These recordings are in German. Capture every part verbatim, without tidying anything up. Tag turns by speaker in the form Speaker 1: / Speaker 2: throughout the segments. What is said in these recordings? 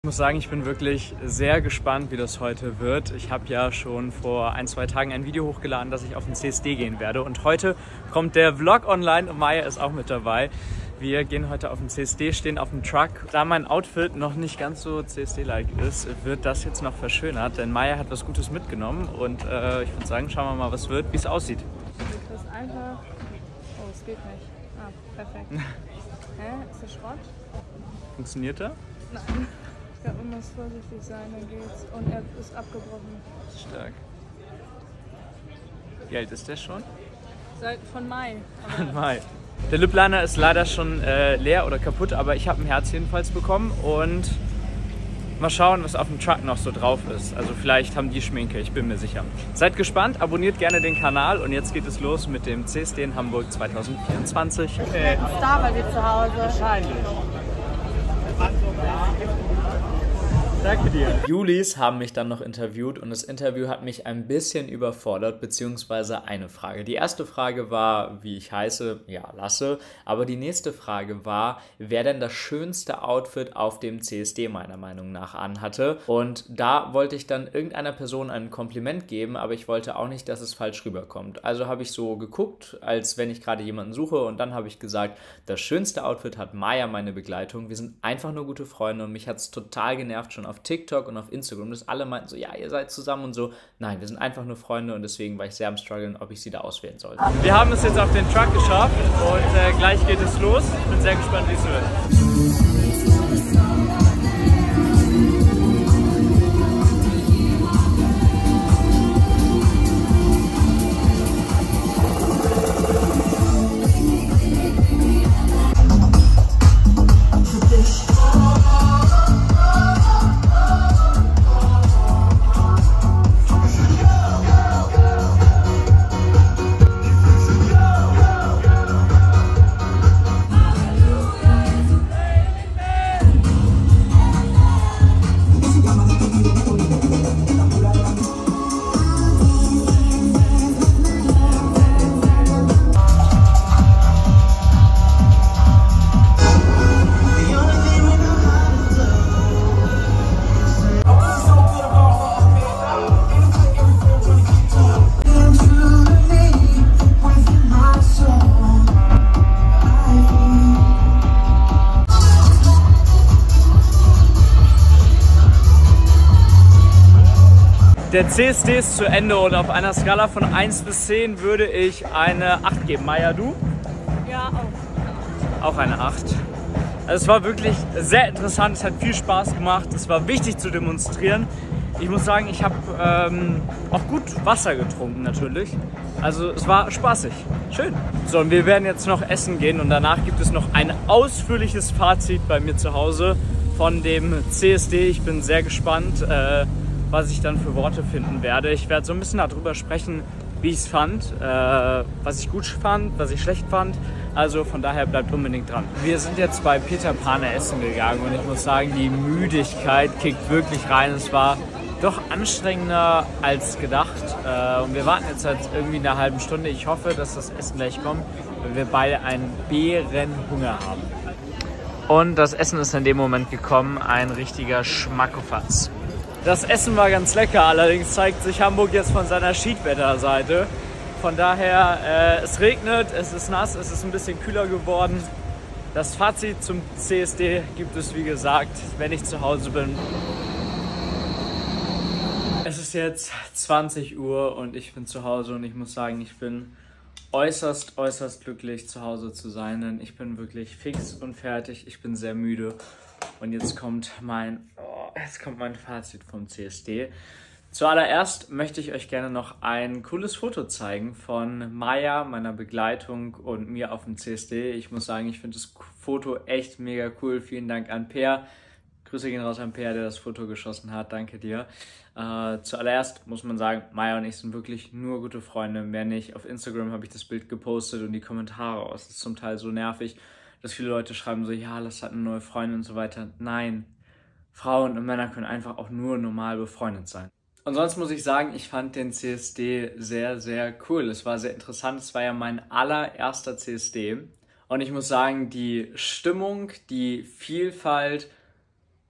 Speaker 1: Ich muss sagen, ich bin wirklich sehr gespannt, wie das heute wird. Ich habe ja schon vor ein, zwei Tagen ein Video hochgeladen, dass ich auf den C S D gehen werde. Und heute kommt der Vlog online und Maya ist auch mit dabei. Wir gehen heute auf den C S D, stehen auf dem Truck. Da mein Outfit noch nicht ganz so C S D-like ist, wird das jetzt noch verschönert. Denn Maya hat was Gutes mitgenommen und äh, ich würde sagen, schauen wir mal, was wird, wie es aussieht.
Speaker 2: Du kriegst einfach... Oh, es geht nicht. Ah, perfekt. Hä? Ist das Schrott?
Speaker 1: Funktioniert er?
Speaker 2: Nein. Ich glaube, man muss vorsichtig sein, dann geht's. Und er ist abgebrochen.
Speaker 1: Stark. Wie alt ist der schon?
Speaker 2: Seit von Mai.
Speaker 1: Von Mai. Der Lip Liner ist leider schon äh, leer oder kaputt, aber ich habe ein Herz jedenfalls bekommen und mal schauen, was auf dem Truck noch so drauf ist. Also vielleicht haben die Schminke, ich bin mir sicher. Seid gespannt, abonniert gerne den Kanal und jetzt geht es los mit dem C S D in Hamburg zwanzig vierundzwanzig.
Speaker 2: Okay. Star bei dir zu Hause.
Speaker 1: Wahrscheinlich. Danke dir. Julis haben mich dann noch interviewt und das Interview hat mich ein bisschen überfordert, beziehungsweise eine Frage. Die erste Frage war, wie ich heiße, ja, Lasse, aber die nächste Frage war, wer denn das schönste Outfit auf dem C S D meiner Meinung nach anhatte. Und da wollte ich dann irgendeiner Person ein Kompliment geben, aber ich wollte auch nicht, dass es falsch rüberkommt. Also habe ich so geguckt, als wenn ich gerade jemanden suche und dann habe ich gesagt, das schönste Outfit hat Maya, meine Begleitung. Wir sind einfach nur gute Freunde und mich hat es total genervt, schon auf TikTok und auf Instagram, dass alle meinten so, ja, ihr seid zusammen und so. Nein, wir sind einfach nur Freunde und deswegen war ich sehr am struggeln, ob ich sie da auswählen sollte. Wir haben es jetzt auf den Truck geschafft und äh, gleich geht es los. Ich bin sehr gespannt, wie es wird. Der C S D ist zu Ende und auf einer Skala von eins bis zehn würde ich eine acht geben. Maya, du?
Speaker 2: Ja, auch.
Speaker 1: Auch eine acht. Also es war wirklich sehr interessant, es hat viel Spaß gemacht, es war wichtig zu demonstrieren. Ich muss sagen, ich habe ähm, auch gut Wasser getrunken natürlich. Also es war spaßig. Schön. So, und wir werden jetzt noch essen gehen und danach gibt es noch ein ausführliches Fazit bei mir zu Hause von dem C S D. Ich bin sehr gespannt, äh, was ich dann für Worte finden werde. Ich werde so ein bisschen darüber sprechen, wie ich es fand, äh, was ich gut fand, was ich schlecht fand. Also von daher bleibt unbedingt dran. Wir sind jetzt bei Peter Pane essen gegangen und ich muss sagen, die Müdigkeit kickt wirklich rein. Es war doch anstrengender als gedacht. Äh, und wir warten jetzt seit irgendwie einer halben Stunde. Ich hoffe, dass das Essen gleich kommt, weil wir beide einen Bärenhunger haben. Und das Essen ist in dem Moment gekommen, ein richtiger Schmackofatz. Das Essen war ganz lecker, allerdings zeigt sich Hamburg jetzt von seiner Schiedwetterseite. Von daher, äh, es regnet, es ist nass, es ist ein bisschen kühler geworden. Das Fazit zum C S D gibt es, wie gesagt, wenn ich zu Hause bin. Es ist jetzt zwanzig Uhr und ich bin zu Hause und ich muss sagen, ich bin äußerst, äußerst glücklich, zu Hause zu sein, denn ich bin wirklich fix und fertig, ich bin sehr müde. Und jetzt kommt mein, oh, jetzt kommt mein Fazit vom C S D. Zuallererst möchte ich euch gerne noch ein cooles Foto zeigen von Maya, meiner Begleitung und mir auf dem C S D. Ich muss sagen, ich finde das Foto echt mega cool. Vielen Dank an Per. Grüße gehen raus an Per, der das Foto geschossen hat. Danke dir. Äh, zuallererst muss man sagen, Maya und ich sind wirklich nur gute Freunde, mehr nicht. Auf Instagram habe ich das Bild gepostet und die Kommentare aus. Das ist zum Teil so nervig, dass viele Leute schreiben so, ja, das hat eine neue Freundin und so weiter. Nein, Frauen und Männer können einfach auch nur normal befreundet sein. Und sonst muss ich sagen, ich fand den C S D sehr, sehr cool. Es war sehr interessant. Es war ja mein allererster C S D. Und ich muss sagen, die Stimmung, die Vielfalt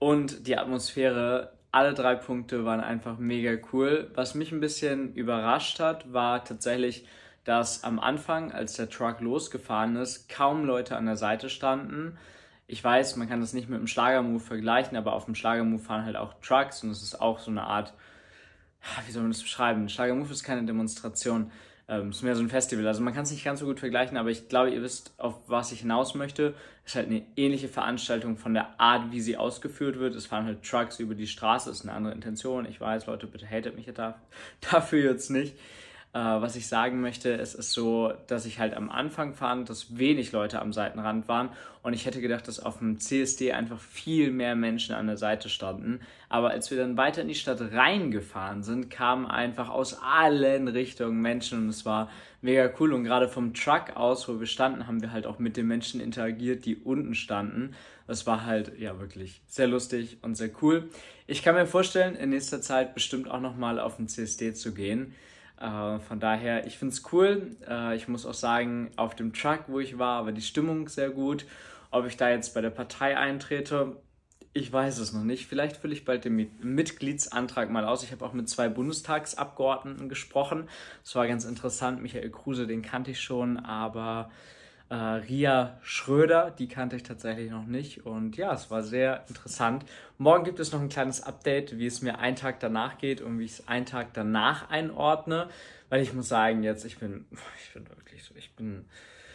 Speaker 1: und die Atmosphäre. Alle drei Punkte waren einfach mega cool. Was mich ein bisschen überrascht hat, war tatsächlich, dass am Anfang, als der Truck losgefahren ist, kaum Leute an der Seite standen. Ich weiß, man kann das nicht mit dem Schlagermove vergleichen, aber auf dem Schlagermove fahren halt auch Trucks und es ist auch so eine Art, wie soll man das beschreiben? Ein Schlagermove ist keine Demonstration, ähm, es ist mehr so ein Festival. Also man kann es nicht ganz so gut vergleichen, aber ich glaube, ihr wisst, auf was ich hinaus möchte. Es ist halt eine ähnliche Veranstaltung von der Art, wie sie ausgeführt wird. Es fahren halt Trucks über die Straße, ist eine andere Intention. Ich weiß, Leute, bitte hatet mich da, dafür jetzt nicht. Äh, was ich sagen möchte, es ist so, dass ich halt am Anfang fand, dass wenig Leute am Seitenrand waren und ich hätte gedacht, dass auf dem C S D einfach viel mehr Menschen an der Seite standen. Aber als wir dann weiter in die Stadt reingefahren sind, kamen einfach aus allen Richtungen Menschen und es war mega cool. Und gerade vom Truck aus, wo wir standen, haben wir halt auch mit den Menschen interagiert, die unten standen. Das war halt, ja, wirklich sehr lustig und sehr cool. Ich kann mir vorstellen, in nächster Zeit bestimmt auch nochmal auf den C S D zu gehen. Uh, von daher, ich finde es cool. Uh, ich muss auch sagen, auf dem Truck, wo ich war, war die Stimmung sehr gut. Ob ich da jetzt bei der Partei eintrete, ich weiß es noch nicht. Vielleicht fülle ich bald den Mitgliedsantrag mal aus. Ich habe auch mit zwei Bundestagsabgeordneten gesprochen. Das war ganz interessant. Michael Kruse, den kannte ich schon, aber äh, Ria Schröder, die kannte ich tatsächlich noch nicht. Und ja, es war sehr interessant. Morgen gibt es noch ein kleines Update, wie es mir einen Tag danach geht und wie ich es einen Tag danach einordne. Weil ich muss sagen, jetzt, ich bin, ich bin wirklich so, ich bin,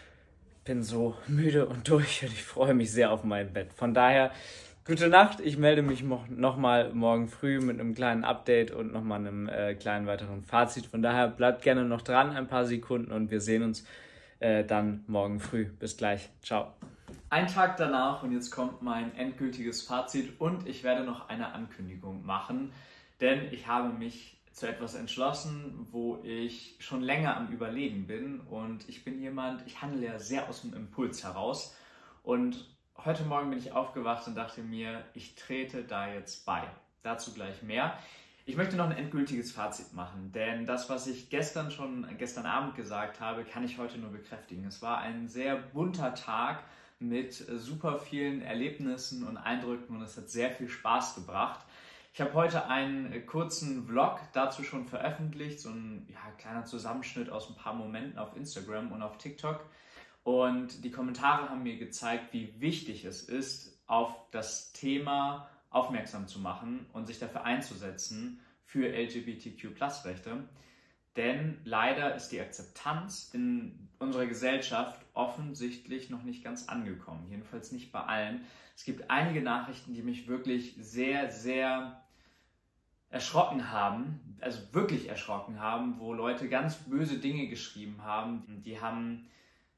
Speaker 1: bin so müde und durch und ich freue mich sehr auf mein Bett. Von daher, gute Nacht. Ich melde mich nochmal morgen früh mit einem kleinen Update und nochmal einem äh, kleinen weiteren Fazit. Von daher bleibt gerne noch dran, ein paar Sekunden und wir sehen uns Äh, dann morgen früh. Bis gleich. Ciao. Ein Tag danach und jetzt kommt mein endgültiges Fazit und ich werde noch eine Ankündigung machen, denn ich habe mich zu etwas entschlossen, wo ich schon länger am Überlegen bin und ich bin jemand, ich handle ja sehr aus dem Impuls heraus und heute Morgen bin ich aufgewacht und dachte mir, ich trete da jetzt bei. Dazu gleich mehr. Ich möchte noch ein endgültiges Fazit machen, denn das, was ich gestern schon, gestern Abend gesagt habe, kann ich heute nur bekräftigen. Es war ein sehr bunter Tag mit super vielen Erlebnissen und Eindrücken und es hat sehr viel Spaß gebracht. Ich habe heute einen kurzen Vlog dazu schon veröffentlicht, so ein ja, kleiner Zusammenschnitt aus ein paar Momenten auf Instagram und auf TikTok. Und die Kommentare haben mir gezeigt, wie wichtig es ist, auf das Thema aufmerksam zu machen und sich dafür einzusetzen für L G B T Q Plus Rechte. Denn leider ist die Akzeptanz in unserer Gesellschaft offensichtlich noch nicht ganz angekommen. Jedenfalls nicht bei allen. Es gibt einige Nachrichten, die mich wirklich sehr, sehr erschrocken haben, also wirklich erschrocken haben, wo Leute ganz böse Dinge geschrieben haben. Die haben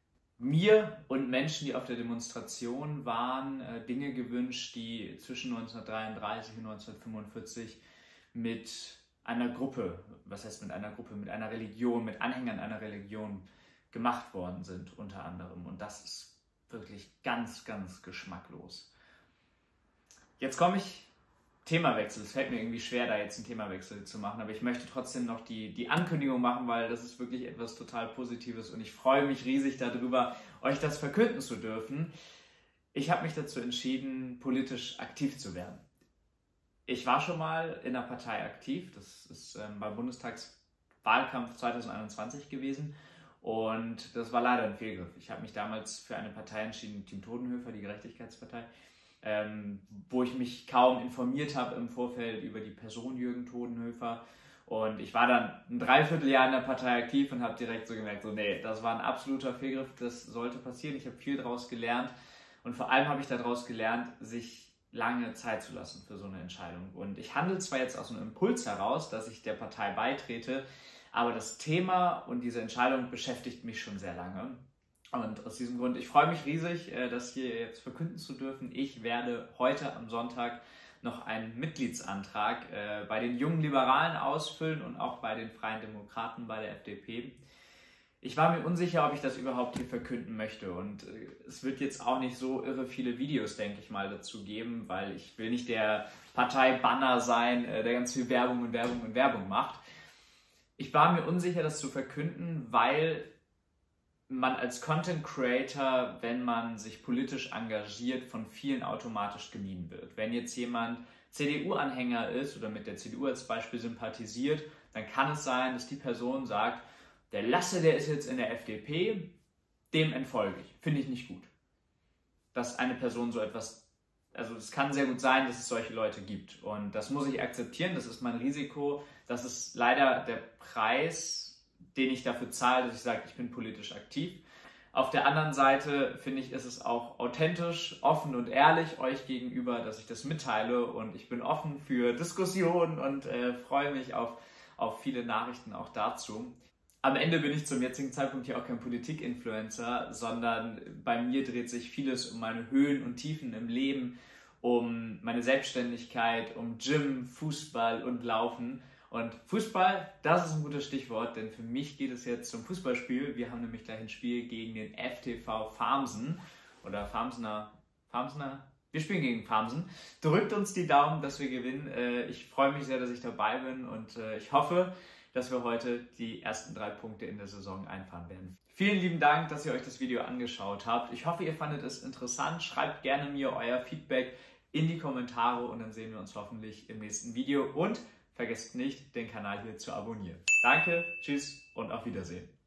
Speaker 1: mir und Menschen, die auf der Demonstration waren, äh, Dinge gewünscht, die zwischen neunzehnhundertdreiunddreißig und neunzehnhundertfünfundvierzig mit einer Gruppe, was heißt mit einer Gruppe, mit einer Religion, mit Anhängern einer Religion gemacht worden sind, unter anderem. Und das ist wirklich ganz, ganz geschmacklos. Jetzt komme ich, Themawechsel. Es fällt mir irgendwie schwer, da jetzt einen Themawechsel zu machen, aber ich möchte trotzdem noch die, die Ankündigung machen, weil das ist wirklich etwas total Positives und ich freue mich riesig darüber, euch das verkünden zu dürfen. Ich habe mich dazu entschieden, politisch aktiv zu werden. Ich war schon mal in der Partei aktiv, das ist ähm, beim Bundestagswahlkampf zweitausendeinundzwanzig gewesen und das war leider ein Fehlgriff. Ich habe mich damals für eine Partei entschieden, Team Todenhöfer, die Gerechtigkeitspartei, Ähm, wo ich mich kaum informiert habe im Vorfeld über die Person Jürgen Todenhöfer. Und ich war dann ein Dreivierteljahr in der Partei aktiv und habe direkt so gemerkt, so nee, das war ein absoluter Fehlgriff, das sollte passieren. Ich habe viel daraus gelernt und vor allem habe ich daraus gelernt, sich lange Zeit zu lassen für so eine Entscheidung. Und ich handle zwar jetzt aus einem Impuls heraus, dass ich der Partei beitrete, aber das Thema und diese Entscheidung beschäftigt mich schon sehr lange. Und aus diesem Grund, ich freue mich riesig, das hier jetzt verkünden zu dürfen. Ich werde heute am Sonntag noch einen Mitgliedsantrag bei den jungen Liberalen ausfüllen und auch bei den Freien Demokraten, bei der F D P. Ich war mir unsicher, ob ich das überhaupt hier verkünden möchte und es wird jetzt auch nicht so irre viele Videos, denke ich mal, dazu geben, weil ich will nicht der Parteibanner sein, der ganz viel Werbung und Werbung und Werbung macht. Ich war mir unsicher, das zu verkünden, weil
Speaker 3: man als Content Creator, wenn man sich politisch engagiert, von vielen automatisch gemieden wird. Wenn jetzt jemand C D U-Anhänger ist oder mit der C D U als Beispiel sympathisiert, dann kann es sein, dass die Person sagt, der Lasse, der ist jetzt in der F D P, dem entfolge ich. Finde ich nicht gut. Dass eine Person so etwas, also es kann sehr gut sein, dass es solche Leute gibt. Und das muss ich akzeptieren, das ist mein Risiko. Das ist leider der Preis, den ich dafür zahle, dass ich sage, ich bin politisch aktiv. Auf der anderen Seite finde ich, ist es auch authentisch, offen und ehrlich euch gegenüber, dass ich das mitteile, und ich bin offen für Diskussionen und äh, freue mich auf, auf viele Nachrichten auch dazu. Am Ende bin ich zum jetzigen Zeitpunkt hier auch kein Politik-Influencer, sondern bei mir dreht sich vieles um meine Höhen und Tiefen im Leben, um meine Selbstständigkeit, um Gym, Fußball und Laufen. Und Fußball, das ist ein gutes Stichwort, denn für mich geht es jetzt zum Fußballspiel. Wir haben nämlich gleich ein Spiel gegen den F T V Farmsen oder Farmsener, Farmsener? Wir spielen gegen Farmsen. Drückt uns die Daumen, dass wir gewinnen. Ich freue mich sehr, dass ich dabei bin, und ich hoffe, dass wir heute die ersten drei Punkte in der Saison einfahren werden. Vielen lieben Dank, dass ihr euch das Video angeschaut habt. Ich hoffe, ihr fandet es interessant. Schreibt gerne mir euer Feedback in die Kommentare, und dann sehen wir uns hoffentlich im nächsten Video. Und vergesst nicht, den Kanal hier zu abonnieren. Danke, tschüss und auf Wiedersehen.